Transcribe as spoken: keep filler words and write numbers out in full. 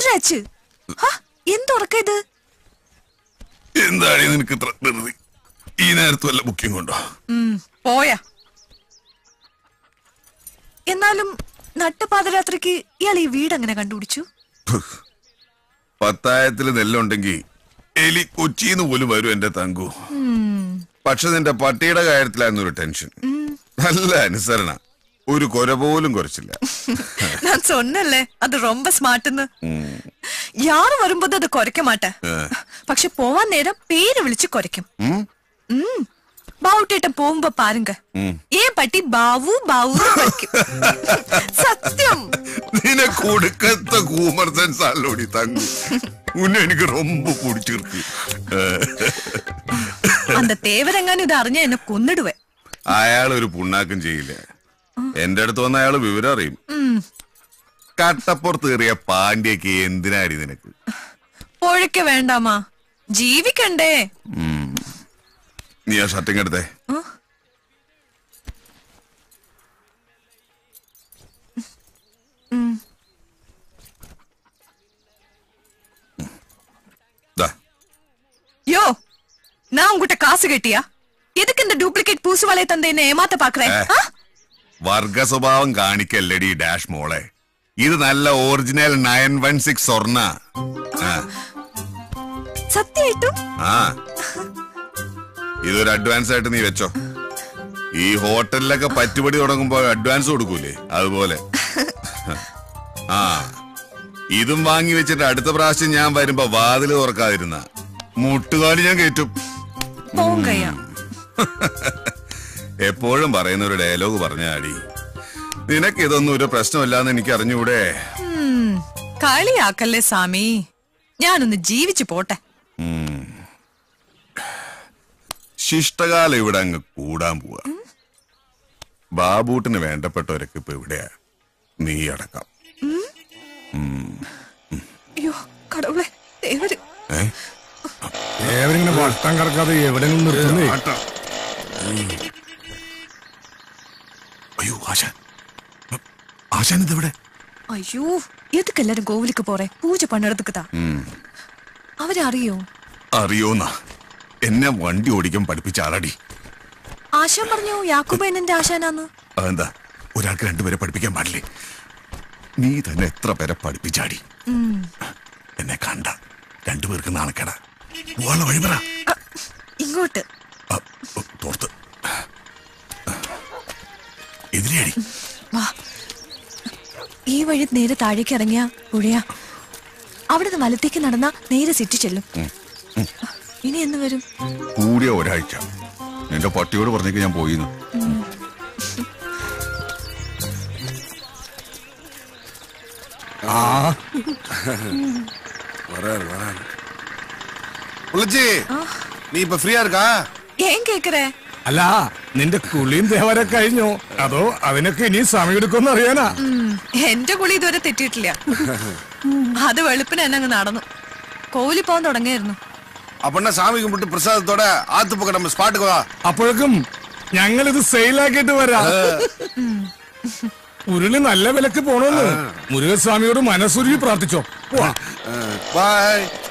പാതിരാച്ച് എന്തുറക്ക ഇത്? എന്താണ് നിനക്ക് ഇത്ര ധൃതി? ഈ നേരത്ത് വല്ല ബുക്കിംഗ് കൊണ്ടോ? പോയാ. എന്നാലും നട്ടപാതിരാത്രിക്ക് ഇയാൾ ഈ വീട് അങ്ങനെ കണ്ടുപിടിച്ചു? പത്തായത്തില് നെല്ലുണ്ടെങ്കിൽ എലി കൊച്ചിന്ന് പോലും വരും എന്റെ തങ്കു. പക്ഷെ നിന്റെ പട്ടിയുടെ കാര്യത്തിലായിരുന്നു ഒരു ടെൻഷൻ. നല്ല അനുസരണ, ഒരു കൊര പോലും കുറച്ചില്ല. ഞാൻ சொன்னല്ലേ അത് ரொம்ப സ്മാർട്ടെന്ന്. യാറ് വരുമ്പോ അത് കുറയ്ക്ക മാട്ടെ, പക്ഷെ പോവാൻ നേരം പേര് വിളിച്ച് കുറയ്ക്കും. ബാവുട്ടേട്ടൻ പോകുമ്പോ പാരുങ്ക ഏൻ പട്ടി ബാവു ബാവു സത്യം. നിനക്ക് കൊടുക്കത്ത കൂമർ സെൻസ് അല്ലോടി തങ്കു. ഉന്നെ എനിക്ക് ரொம்ப പിടിച്ചിருக்கு. அந்த தேவரங்கான் ഇത് അറിഞ്ഞ എന്നെ കൊന്നിടുവേ. അയാൾ ഒരു പുണ്ണാക്കും ചെയ്യില്ല. എന്റെ അടുത്ത് വന്ന അയാള് വിവരം അറിയും. കട്ടപ്പുറത്ത് കയറിയ പാണ്ഡ്യക്ക് എന്തിനാടി നിനക്ക്? പൊഴയ്ക്ക വേണ്ടാമാ, ജീവിക്കണ്ടേ. നീ ആ ഷർട്ടിങ് എടുത്തേ. யோ, நான் உங்ககிட்ட காசு கட்டியா? எதுக்கு இந்த டூப்ளிகேட் பூசு வலைய தந்து என்ன ஏமாத்த பாக்குறேன்? വർഗ സ്വഭാവം കാണിക്കല്ലടി ഡാഷ് മോളെ. ഇത് നല്ല ഒറിജിനൽ നയൻ വൺ സിക്സ് സ്വർണ്ണ. സത്യമായിട്ടും? ആ, ഇതൊരു അഡ്വാൻസ് ആയിട്ട് നീ വെച്ചോ. ഈ ഹോട്ടലിലൊക്കെ പറ്റുപടി തുടങ്ങുമ്പോ അഡ്വാൻസ് കൊടുക്കൂലേ, അതുപോലെ. ആ, ഇതും വാങ്ങി വെച്ചിട്ട് അടുത്ത പ്രാവശ്യം ഞാൻ വരുമ്പോ വാതില് തുറക്കാതിരുന്ന മുട്ടുകാലി ഞാൻ കയറ്റും. എപ്പോഴും പറയുന്ന ഒരു ഡയലോഗ് പറഞ്ഞാടി. നിനക്ക് ഇതൊന്നും ഒരു പ്രശ്നമല്ലാന്ന് എനിക്ക് അറിഞ്ഞൂടെ? കളിയാക്കല്ലേ സ്വാമി, ഞാനൊന്ന് ജീവിച്ചു പോട്ടെ. ശിഷ്ടകാലം ഇവിടെ അങ്ങ് കൂടാൻ പോവാ. ബാബൂട്ടിന് വേണ്ടപ്പെട്ടവരൊക്കെ ഇപ്പൊ എവിടെയാ? നീ അടക്കം. അയ്യോ കടവുളെ, ദേവര് ദേവരിങ്ങനെ വട്ടം കറക്കാതെ എവിടെയെങ്കിലും നിർത്തുന്നേ. അയ്യോ ആശാൻ, ആശാൻ ഇതെവിടെ? അയ്യോ എതുക്ക് എല്ലാരും കോവിലേക്ക് പോറേ? പൂജ പണിയെടുത്തുക്കതാ. അവരറിയോ? അറിയോന്നാ? എന്നെ വണ്ടി ഓടിക്കാൻ പഠിപ്പിച്ച ആളാടി. ആശാൻ പറഞ്ഞു യാക്കൂബേനന്റെ ആശാനാന്ന്. അതെന്താ ഒരാൾക്ക് രണ്ടുപേരെ പഠിപ്പിക്കാൻ പാടില്ലേ? നീ തന്നെ എത്ര പേരെ പഠിപ്പിച്ചാടി. എന്നെ കണ്ട രണ്ടുപേർക്ക് നാണക്കേടാ. വഴി പറ. ഇങ്ങോട്ട് തോർത്ത് എതിരെയാടി. ഈ വഴി നേരെ താഴേക്ക് ഇറങ്ങിയ പുഴയാ. അവിടുന്ന് വലത്തേക്ക് നടന്ന നേരെ സിറ്റി ചെല്ലും. ഇനി എന്ന് വരും? കൂടിയ ഒരാഴ്ച. നിന്റെ പട്ടിയോട് പറഞ്ഞേക്ക് ഞാൻ പോയിന്ന്. നീ ഇപ്പൊ ഫ്രീ ആർക്കാ? ഏൻ കേക്കറേ? അല്ല, നിന്റെ കുളിയും ദേവരെ കഴിഞ്ഞോ അതോ അതിനൊക്കെ ഇനി സമയം എടുക്കുമെന്ന് അറിയാനാ. എന്റെ കുളി ഇതുവരെ തെറ്റിയിട്ടില്ല. അത് വെളുപ്പിന് എന്നെ അങ്ങ് നടന്നു. കോവിലി പോകാൻ തുടങ്ങിയായിരുന്നു. അപ്പണ്ണ സ്വാമി കുമ്പിട്ട് പ്രസാദത്തോടെ ആത്തുപ്പൊക്കെ നമ്മ സ്പാട്ടുക്ക് വാ. അപ്പോഴേക്കും ഞങ്ങൾ ഇത് സെയിലാക്കിയിട്ട് വരാം. ഉരുളി നല്ല വിലക്ക് പോണോന്ന് മുരുകസ്വാമിയോട് മനസ്സുരുകി പ്രാർത്ഥിച്ചോ. ബൈ.